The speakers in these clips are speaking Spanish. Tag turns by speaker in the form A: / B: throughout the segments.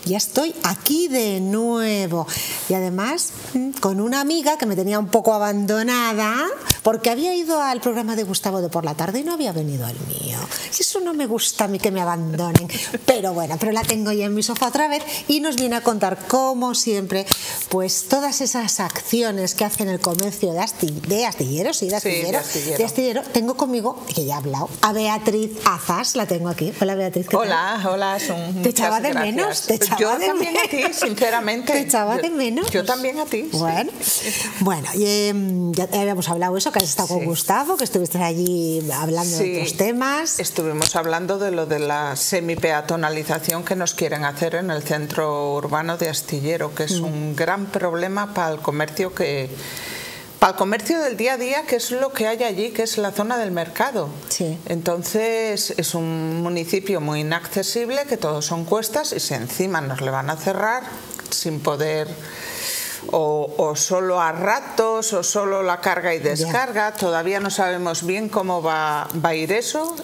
A: ya estoy aquí de nuevo. Y además con una amiga que me tenía un poco abandonada porque había ido al programa de Gustavo de por la tarde y no había venido al mío. Si eso no me gusta a mí, que me abandonen. Pero bueno, pero la tengo ya en mi sofá otra vez y nos viene a contar, como siempre, pues todas esas acciones que hacen el comercio de astilleros, sí, de astillero. Tengo conmigo, que ya he hablado, a Beatriz Azas, la tengo aquí. Hola, Beatriz.
B: Hola,
A: ¿Te echaba de menos?
B: Yo también a ti, sinceramente.
A: ¿Te echaba de menos?
B: Yo también a ti.
A: Bueno, ya habíamos hablado eso, que has estado con Gustavo, que estuviste allí hablando de otros temas.
B: Estuvimos hablando de lo de la semipeatonalización que nos quieren hacer en el centro urbano de Astillero, que es un gran problema para el comercio del día a día, que es lo que hay allí, que es la zona del mercado.
A: Sí.
B: Entonces es un municipio muy inaccesible, que todos son cuestas, y si encima nos le van a cerrar sin poder, o solo a ratos, o solo la carga y descarga, todavía no sabemos bien cómo va a ir eso.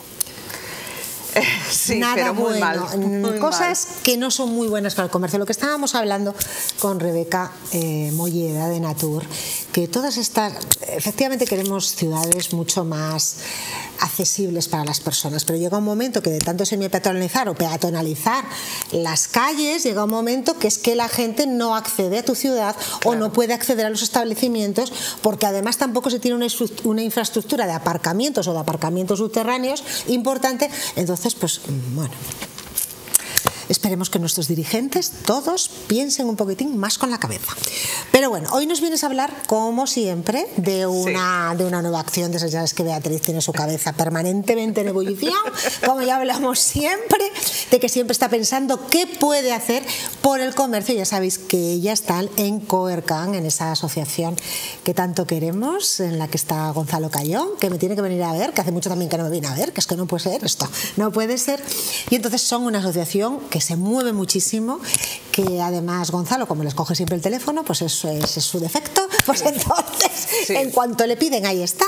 B: Sí,
A: nada
B: pero muy
A: bueno,
B: mal,
A: cosas que no son muy buenas para el comercio. Lo que estábamos hablando con Rebeca Molleda de Natur, que todas estas, efectivamente queremos ciudades mucho más accesibles para las personas, pero llega un momento que de tanto semipeatonalizar o peatonalizar las calles, llega un momento que es que la gente no accede a tu ciudad, claro, o no puede acceder a los establecimientos, porque además tampoco se tiene una infraestructura de aparcamientos o de aparcamientos subterráneos importante. Entonces, pues bueno, esperemos que nuestros dirigentes todos piensen un poquitín más con la cabeza. Pero bueno, hoy nos vienes a hablar, como siempre, de una nueva acción de esas. Ya sabes que Beatriz tiene su cabeza permanentemente en ebullición, como ya hablamos siempre, de que siempre está pensando qué puede hacer por el comercio. Ya sabéis que ella está en Coercan, en esa asociación que tanto queremos, en la que está Gonzalo Cayón, que me tiene que venir a ver, que hace mucho también que no me viene a ver, que es que no puede ser esto, no puede ser. Y entonces son una asociación que se mueve muchísimo, que además Gonzalo, como les coge siempre el teléfono, pues eso es su defecto, pues entonces en cuanto le piden, ahí está.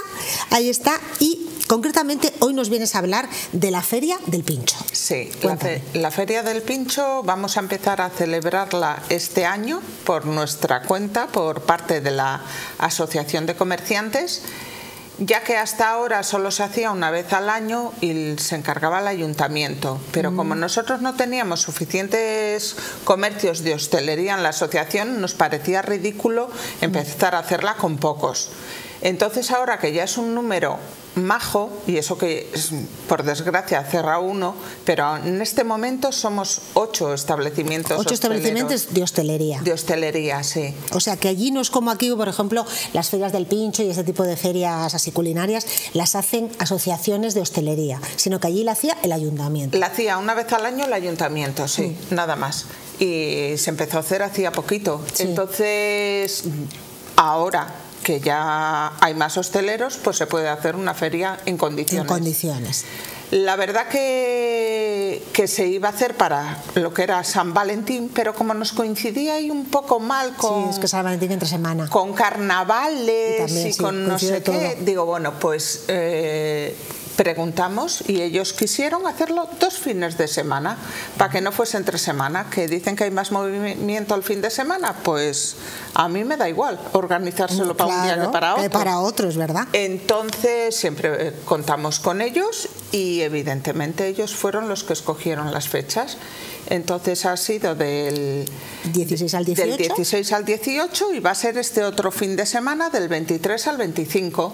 A: Y concretamente hoy nos vienes a hablar de la Feria del Pincho.
B: Sí, la Feria del Pincho vamos a empezar a celebrarla este año por nuestra cuenta, por parte de la Asociación de Comerciantes, ya que hasta ahora solo se hacía una vez al año y se encargaba el ayuntamiento, pero como nosotros no teníamos suficientes comercios de hostelería en la asociación, nos parecía ridículo empezar a hacerla con pocos. Entonces ahora que ya es un número majo, y eso que por desgracia cerra uno, pero en este momento somos 8 establecimientos.
A: 8 establecimientos de hostelería.
B: De hostelería, sí.
A: O sea que allí no es como aquí, por ejemplo, las ferias del Pincho y ese tipo de ferias así culinarias las hacen asociaciones de hostelería, sino que allí la hacía el ayuntamiento.
B: La hacía una vez al año el ayuntamiento, sí, nada más. Y se empezó a hacer hacía poquito. Sí. Entonces, ahora que ya hay más hosteleros, pues se puede hacer una feria en condiciones.
A: En condiciones.
B: La verdad que se iba a hacer para lo que era San Valentín, pero como nos coincidía ahí un poco mal con...
A: Sí, es que San Valentín entre semana.
B: Con carnavales
A: también,
B: y con no sé qué. Digo, bueno, pues preguntamos y ellos quisieron hacerlo 2 fines de semana, para que no fuese entre semana, que dicen que hay más movimiento el fin de semana, pues a mí me da igual organizárselo para un día que para otro.
A: Para otros, ¿verdad?
B: Entonces siempre contamos con ellos y evidentemente ellos fueron los que escogieron las fechas. Entonces ha sido del
A: 16 al 18.
B: Del 16 al 18 y va a ser este otro fin de semana del 23 al 25.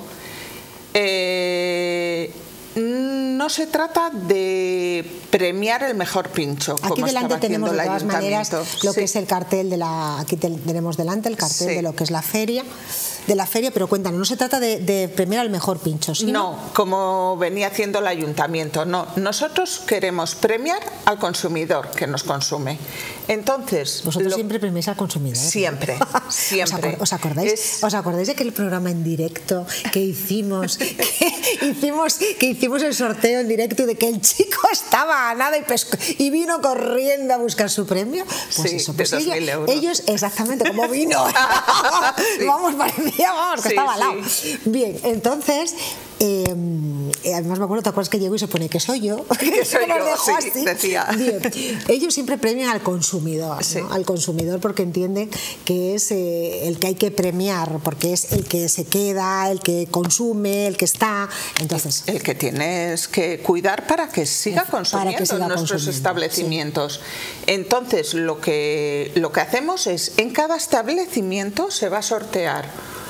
B: No se trata de premiar el mejor pincho.
A: Aquí
B: como
A: delante tenemos de todas maneras lo que es el cartel de la. Aquí tenemos delante el cartel de lo que es la feria. De la feria, pero cuéntanos, no se trata de premiar al mejor pincho, ¿sí?
B: No, como venía haciendo el ayuntamiento, no. Nosotros queremos premiar al consumidor que nos consume. Entonces,
A: vosotros siempre premiáis al consumidor.
B: Siempre, siempre.
A: ¿Os acordáis? ¿Os acordáis de aquel programa en directo que hicimos? que hicimos el sorteo en directo de que el chico estaba a nada y vino corriendo a buscar su premio. Pues
B: sí,
A: eso, pues
B: de 2.000 euros.
A: Ellos exactamente como vino.
B: Sí.
A: Vamos, parecía, que estaba al lado. Bien, entonces además me acuerdo, ¿te acuerdas que llegó y se pone que soy yo?
B: Que soy
A: Nos
B: yo,
A: dejó
B: sí,
A: así.
B: decía.
A: Bien. Ellos siempre premian al consumidor,
B: Sí.
A: ¿no? Al consumidor, porque entienden que es el que hay que premiar, porque es el que se queda, el que consume, el que está. Entonces,
B: el que tienes que cuidar para que siga consumiendo en nuestros establecimientos. Sí. Entonces, lo que hacemos es, en cada establecimiento se va a sortear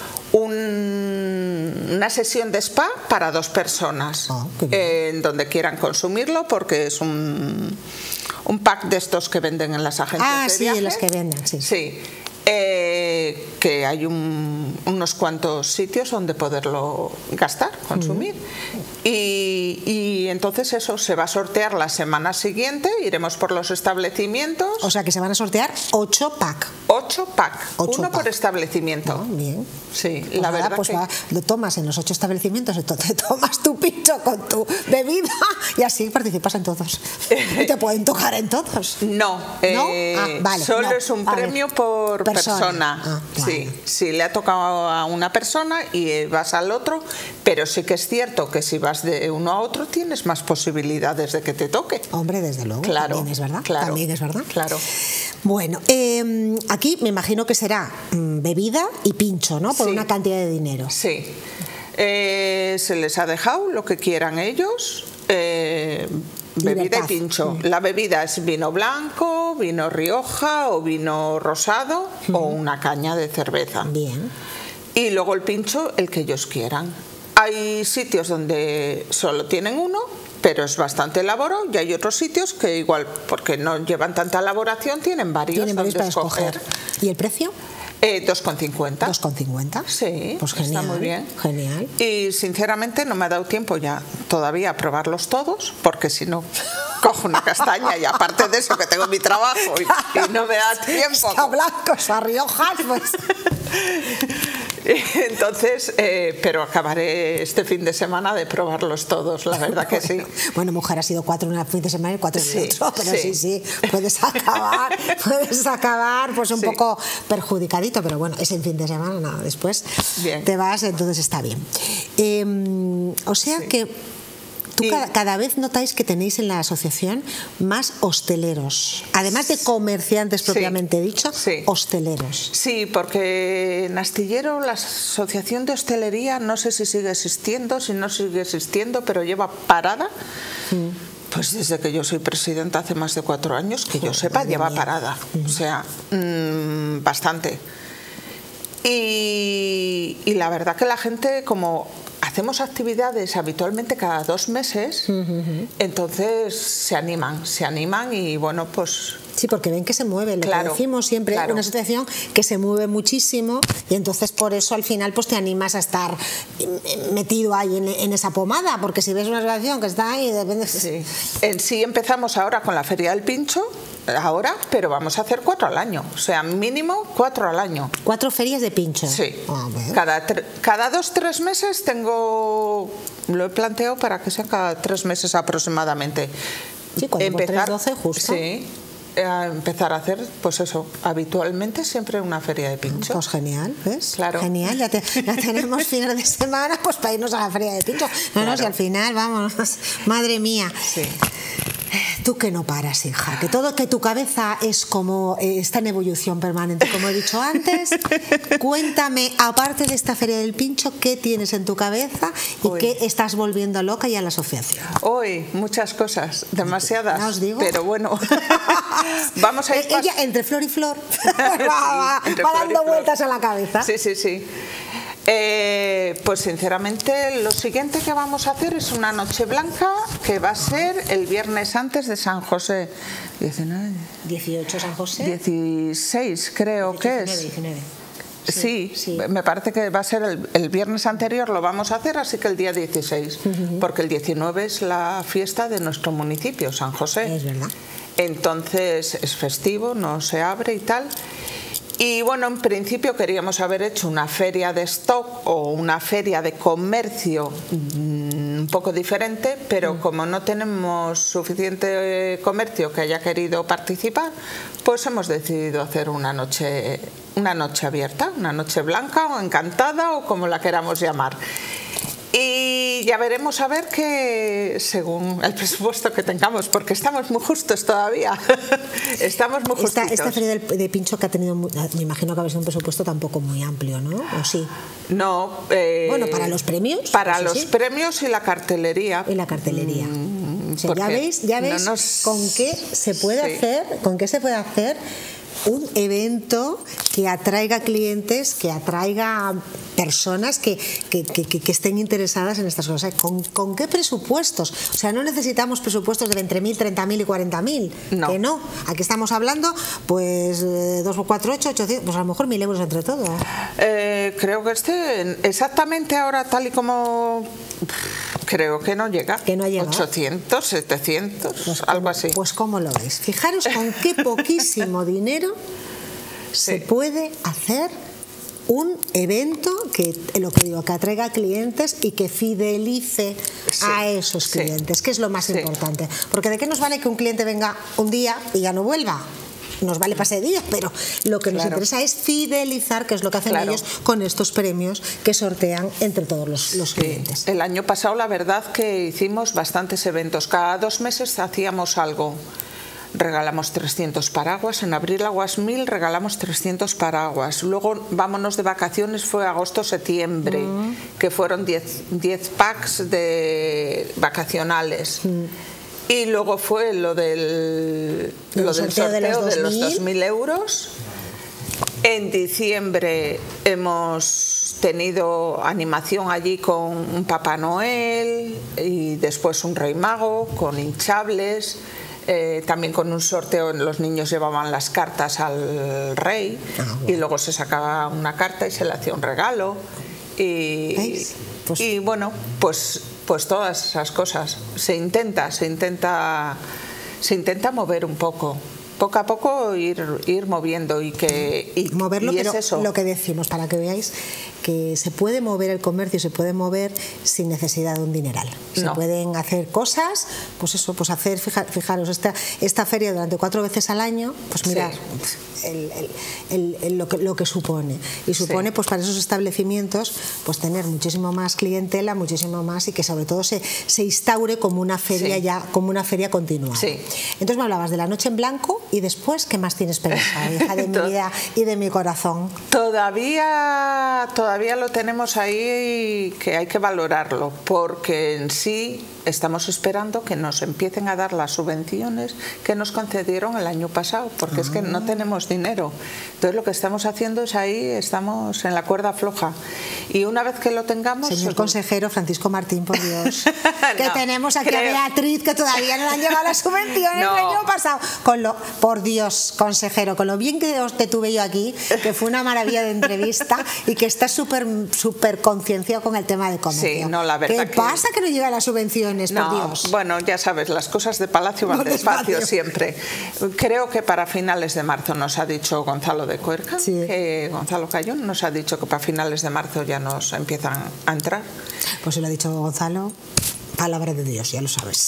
B: una sesión de spa para 2 personas, en donde quieran consumirlo, porque es un pack de estos que venden en las agencias de viajes.
A: Sí, los que venden, sí.
B: Sí. Que hay unos cuantos sitios donde poderlo gastar, consumir. Y entonces eso se va a sortear la semana siguiente, iremos por los establecimientos.
A: O sea que se van a sortear 8 pack.
B: 8 pack, uno por establecimiento.
A: Oh, bien.
B: Sí,
A: pues
B: la verdad
A: pues
B: que...
A: lo tomas en los 8 establecimientos, entonces tomas tu pincho con tu bebida y así participas en todos. ¿Y te pueden tocar en todos?
B: No,
A: vale,
B: solo
A: no.
B: es un premio por persona.
A: Vale.
B: Sí, le ha tocado a una persona y vas al otro, pero sí que es cierto que si vas de uno a otro tienes más posibilidades de que te toque.
A: Hombre, desde luego,
B: claro,
A: también es verdad.
B: Claro,
A: también es verdad.
B: Claro.
A: Bueno, aquí me imagino que será bebida y pincho, ¿no? Por una cantidad de dinero.
B: Sí. Se les ha dejado lo que quieran ellos. Bebida y pincho. La bebida es vino blanco, vino Rioja o vino rosado o una caña de cerveza.
A: Bien.
B: Y luego el pincho, el que ellos quieran. Hay sitios donde solo tienen uno, pero es bastante elaborado, y hay otros sitios que igual, porque no llevan tanta elaboración, tienen varios
A: para
B: escoger.
A: ¿Y el precio?
B: 2,50.
A: 2,50.
B: Sí,
A: pues genial,
B: está muy bien.
A: Genial.
B: Y sinceramente no me ha dado tiempo ya todavía a probarlos todos, porque si no cojo una castaña, y aparte de eso que tengo mi trabajo y no me da tiempo.
A: A blancos, a riojas, pues.
B: Entonces, pero acabaré este fin de semana de probarlos todos, la verdad que sí.
A: Bueno, mujer, ha sido 4 en un fin de semana y 4 en el otro, pero sí, puedes acabar pues un poco perjudicadito, pero bueno, es el fin de semana, nada, después
B: bien.
A: Te vas, entonces está bien. O sea que tú cada vez notáis que tenéis en la asociación más hosteleros, además de comerciantes propiamente dicho, hosteleros.
B: Sí, porque en Astillero la asociación de hostelería no sé si sigue existiendo, si no sigue existiendo, pero lleva parada. Pues desde que yo soy presidenta hace más de 4 años, que yo sepa, lleva parada. O sea, bastante. Y la verdad que la gente, como hacemos actividades habitualmente cada 2 meses, entonces se animan y bueno, pues...
A: Sí, porque ven que se mueve, lo que decimos siempre, una asociación que se mueve muchísimo, y entonces por eso al final pues te animas a estar metido ahí en esa pomada, porque si ves una asociación que está ahí, depende...
B: Sí. En sí empezamos ahora con la Feria del Pincho, pero vamos a hacer 4 al año, o sea, mínimo 4 al año.
A: 4 ferias de pincho.
B: Sí. Cada 2-3 meses lo he planteado para que sea cada 3 meses aproximadamente.
A: Sí, cuando empezar, por 3, 12 justo.
B: Sí. A empezar a hacer, pues eso, habitualmente siempre una feria de pincho.
A: Pues genial, ¿ves?
B: Claro.
A: Genial, ya tenemos fines de semana pues para irnos a la feria de pincho. No, si al final, vamos, madre mía.
B: Sí.
A: Tú que no paras, hija, que tu cabeza es como está en evolución permanente, como he dicho antes. Cuéntame, aparte de esta feria del pincho, ¿qué tienes en tu cabeza y qué estás volviendo loca ya a la asociación?
B: Hoy, muchas cosas, demasiadas.
A: ¿No os digo?
B: Pero bueno, vamos a ir
A: ella entre flor y flor va dando vueltas a la cabeza.
B: Sí. Pues sinceramente lo siguiente que vamos a hacer es una noche blanca que va a ser el viernes antes de San José.
A: 18 San José.
B: 16 creo
A: 19,
B: que es.
A: 19.
B: Sí, me parece que va a ser el viernes anterior, lo vamos a hacer, así que el día 16, porque el 19 es la fiesta de nuestro municipio, San José.
A: Es verdad.
B: Entonces es festivo, no se abre y tal. Y bueno, en principio queríamos haber hecho una feria de stock o una feria de comercio un poco diferente, pero como no tenemos suficiente comercio que haya querido participar, pues hemos decidido hacer una noche abierta, una noche blanca o encantada o como la queramos llamar. Y ya veremos a ver que según el presupuesto que tengamos, porque estamos muy justos todavía. Estamos muy justitos.
A: Esta feria de pincho que ha tenido, me imagino que ha sido un presupuesto tampoco muy amplio, ¿no? ¿O sí?
B: No.
A: Bueno, para los premios.
B: Para los premios y la cartelería.
A: Y la cartelería. O sea, ya veis con qué se puede hacer un evento que atraiga clientes, que atraiga personas que estén interesadas en estas cosas. ¿Con qué presupuestos? O sea, no necesitamos presupuestos de 20.000, 30.000 y 40.000.
B: No.
A: Que no. Aquí estamos hablando, pues, 2 por 4, 8, 800, pues a lo mejor 1.000 euros entre todos.
B: Creo que exactamente ahora, tal y como... Creo que no llega.
A: Que no ha llegado.
B: 800, 700, pues algo así.
A: Pues ¿cómo lo veis? Fijaros con qué poquísimo dinero se puede hacer un evento que, lo que digo, que atraiga clientes y que fidelice a esos clientes, que es lo más importante. Porque ¿de qué nos vale que un cliente venga un día y ya no vuelva? Nos vale para ese día, pero lo que nos interesa es fidelizar, que es lo que hacen ellos con estos premios que sortean entre todos los clientes.
B: El año pasado la verdad que hicimos bastantes eventos, cada 2 meses hacíamos algo. Regalamos 300 paraguas, en abril Aguas 1000 regalamos 300 paraguas, luego vámonos de vacaciones, fue agosto-septiembre, que fueron 10 packs de vacacionales. Y luego fue lo del sorteo de los 2.000 euros. En diciembre hemos tenido animación allí con un Papá Noel y después un Rey Mago con hinchables. También con un sorteo, los niños llevaban las cartas al rey y luego se sacaba una carta y se le hacía un regalo. Y bueno, pues todas esas cosas se intenta mover un poco a poco, ir moviendo
A: moverlo,
B: y
A: pero
B: es eso.
A: Lo que decimos, para que veáis que se puede mover el comercio, se puede mover sin necesidad de un dineral. Se pueden hacer cosas, pues eso, pues hacer, fijaros, esta feria durante 4 veces al año, pues mirar lo que supone. Y supone, pues para esos establecimientos, pues tener muchísimo más clientela, muchísimo más, y que sobre todo se instaure como una feria como una feria continuada. Entonces me hablabas de la Noche en Blanco, y después, ¿qué más tienes pensado, hija de mi vida y de mi corazón?
B: Todavía lo tenemos ahí, que hay que valorarlo, porque en sí estamos esperando que nos empiecen a dar las subvenciones que nos concedieron el año pasado, porque es que no tenemos dinero. Entonces lo que estamos haciendo es estamos en la cuerda floja. Y una vez que lo tengamos...
A: Señor consejero Francisco Martín, por Dios, que tenemos aquí a Beatriz, que todavía no le han llegado las subvenciones el año pasado. Por Dios, consejero, con lo bien que te tuve yo aquí, que fue una maravilla de entrevista y que estás súper concienciado con el tema de comercio.
B: La verdad
A: ¿Qué pasa que no llegan las subvenciones? Por Dios.
B: Bueno, ya sabes, las cosas de Palacio van despacio siempre. Creo que para finales de marzo nos ha dicho Gonzalo de Cuerca, que Gonzalo Cayón nos ha dicho que para finales de marzo ya nos empiezan a entrar.
A: Pues si lo ha dicho Gonzalo, palabra de Dios, ya lo sabes.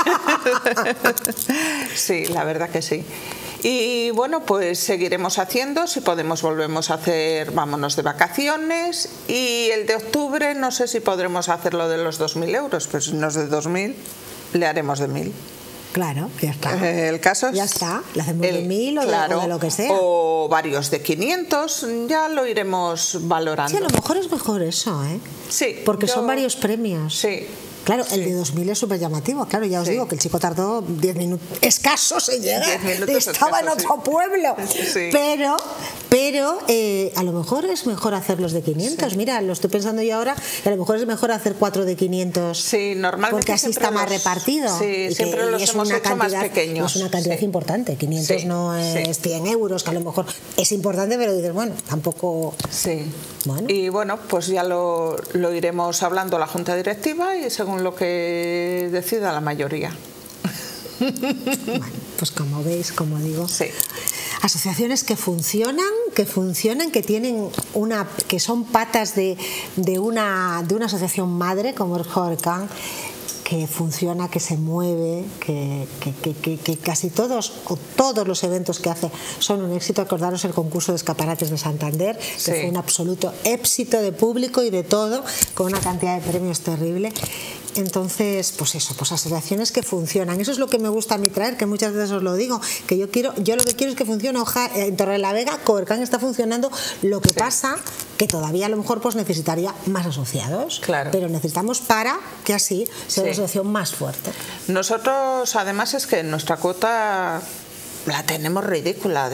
B: Sí, la verdad que sí. Y bueno, pues seguiremos haciendo, si podemos volvemos a hacer, vámonos de vacaciones, y el de octubre no sé si podremos hacer lo de los 2.000 euros, pues si no es de 2.000, le haremos de 1.000.
A: Claro, ya está.
B: El caso es...
A: Ya está, le hacemos de 1.000 o de lo que sea.
B: O varios de 500, ya lo iremos valorando.
A: Sí, a lo mejor es mejor eso, ¿eh?
B: Sí.
A: Porque son varios premios.
B: Sí.
A: Claro, el de 2.000 es súper llamativo. Claro, ya os digo que el chico tardó 10 minutos escasos en llegar. Estaba en otro pueblo. Pero a lo mejor es mejor hacer los de 500. Mira, lo estoy pensando yo ahora, que a lo mejor es mejor hacer 4 de 500.
B: Sí, normalmente.
A: Porque así está más repartido.
B: Sí, siempre los hemos hecho más pequeños.
A: Es una cantidad importante. 500 no es 100 euros, que a lo mejor es importante, pero dices, bueno, tampoco.
B: Sí. Bueno. Y bueno, pues ya lo iremos hablando la Junta Directiva y según lo que decida la mayoría.
A: Bueno, pues como veis, como digo, asociaciones que funcionan, que tienen que son patas de una asociación madre como el Jorcan, que funciona, que se mueve, que casi todos o todos los eventos que hace son un éxito. Acordaros el concurso de escaparates de Santander, que fue un absoluto éxito de público y de todo, con una cantidad de premios terrible. Entonces, pues eso, pues asociaciones que funcionan. Eso es lo que me gusta a mí traer, que muchas veces os lo digo, que yo lo que quiero es que funcione. En Torrelavega, Coercan está funcionando, lo que pasa que todavía a lo mejor pues necesitaría más asociados, pero necesitamos para que así sea una asociación más fuerte.
B: Nosotros, además, es que nuestra cuota la tenemos ridícula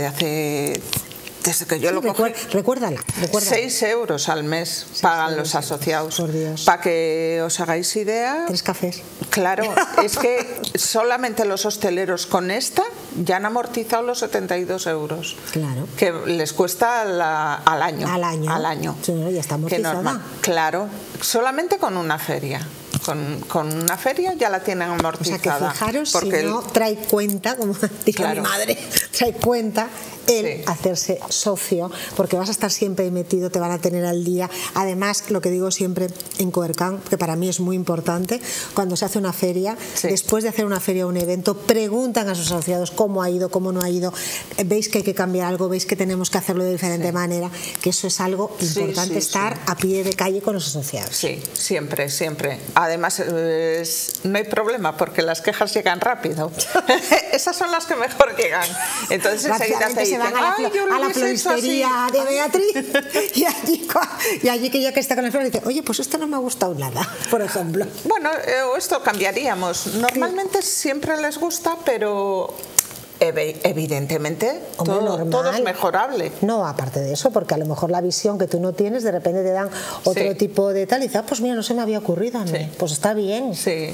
B: desde que yo lo cogí.
A: Recuérdala.
B: 6 euros al mes pagan los asociados.
A: Por Dios.
B: Para que os hagáis idea.
A: 3 cafés.
B: Claro, es que solamente los hosteleros con esta ya han amortizado los 72 euros.
A: Claro.
B: Que les cuesta al año. Al año.
A: Sí, ya está amortizada.
B: Claro, solamente con una feria. Con una feria ya la tienen amortizada.
A: O sea que fijaros, porque si no trae cuenta, como dice mi madre, trae cuenta el hacerse socio, porque vas a estar siempre ahí metido, te van a tener al día. Además, lo que digo siempre en Coercan, que para mí es muy importante, cuando se hace una feria, después de hacer una feria o un evento, preguntan a sus asociados cómo ha ido, cómo no ha ido, veis que hay que cambiar algo, veis que tenemos que hacerlo de diferente manera, que eso es algo importante, estar a pie de calle con los asociados.
B: Sí, siempre. Además, no hay problema porque las quejas llegan rápido. Esas son las que mejor llegan. Entonces enseguida te dicen,
A: van a la floristería de Beatriz y allí que ya que está con la flor dice, oye, pues esto no me ha gustado nada, por ejemplo.
B: Bueno, esto cambiaríamos. Normalmente siempre les gusta, pero evidentemente todo es mejorable.
A: No, aparte de eso, porque a lo mejor la visión que tú no tienes, de repente te dan otro tipo de tal y dices, pues mira, no se me había ocurrido a mí. Pues está bien.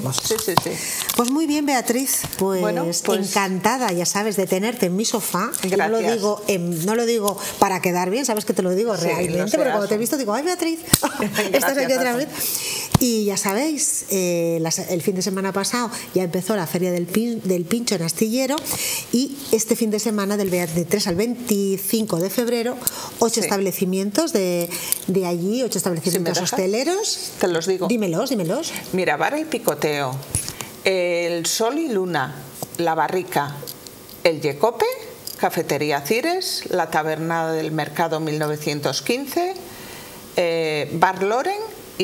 A: Pues muy bien, Beatriz, pues encantada, ya sabes, de tenerte en mi sofá.
B: Gracias.
A: No lo digo para quedar bien, sabes que te lo digo realmente, pero cuando te he visto digo, ay, Beatriz, estás aquí otra vez. Y ya sabéis, el fin de semana pasado ya empezó la Feria del Pincho en Astillero. Y este fin de semana, del 3 al 25 de febrero, 8 establecimientos de allí, 8 establecimientos hosteleros.
B: Te los digo.
A: Dímelos.
B: Mira, Bar El Picoteo, el Sol y Luna, La Barrica, el Yecope, Cafetería Cires, la Taberna del Mercado 1915, Bar Loren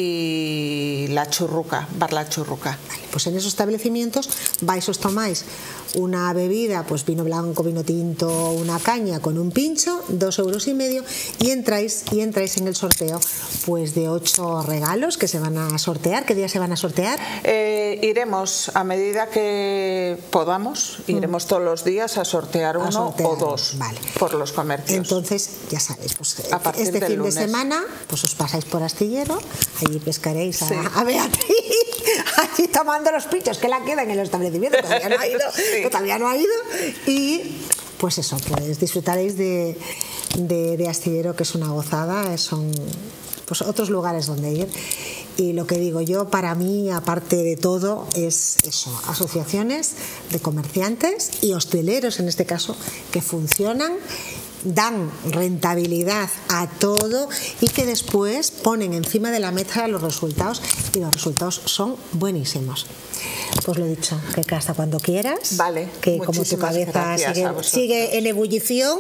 B: y La Churruca, Bar La Churruca.
A: Vale, pues en esos establecimientos vais, os tomáis una bebida, pues vino blanco, vino tinto, una caña con un pincho, 2,5 euros, y entráis en el sorteo pues de 8 regalos que se van a sortear. ¿Qué día se van a sortear?
B: Iremos a medida que podamos, iremos todos los días a sortear uno o dos por los comercios.
A: Entonces, ya sabéis, pues este fin de semana pues os pasáis por Astillero, allí pescaréis a Beatriz, allí tomando los pinchos que la quedan en el establecimiento, todavía no ha ido, y pues eso, pues disfrutaréis de Astillero, que es una gozada, son pues otros lugares donde ir. Y lo que digo yo, para mí, aparte de todo, es eso, asociaciones de comerciantes y hosteleros, en este caso, que funcionan, dan rentabilidad a todo y que después ponen encima de la mesa los resultados, y los resultados son buenísimos. Pues lo he dicho, que hasta cuando quieras, que como tu cabeza sigue en ebullición,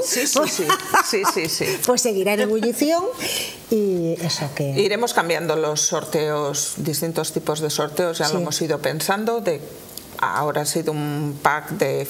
A: pues seguirá en ebullición, y eso que...
B: Iremos cambiando los sorteos, distintos tipos de sorteos, ya lo hemos ido pensando, ahora ha sido un pack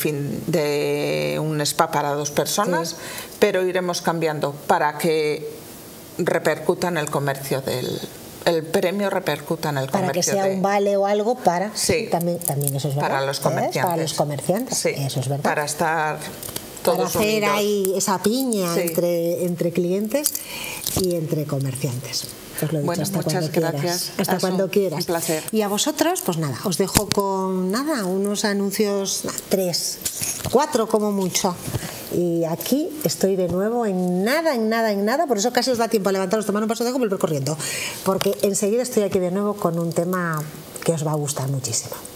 B: de un spa para 2 personas, pero iremos cambiando para que repercuta en el comercio el premio repercuta en el comercio.
A: Para que sea un vale o algo para... También eso es verdad.
B: Para los comerciantes.
A: Para los comerciantes, eso es verdad.
B: Para estar todos
A: para hacer
B: unidos.
A: Ahí esa piña entre clientes y entre comerciantes. Os lo he dicho,
B: muchas gracias.
A: Hasta cuando quieras.
B: Un placer.
A: Y a vosotros, pues nada, os dejo con unos anuncios, 3, 4 como mucho. Y aquí estoy de nuevo en nada, por eso casi os da tiempo a levantaros, tomar un paso de agua y volver corriendo, porque enseguida estoy aquí de nuevo con un tema que os va a gustar muchísimo.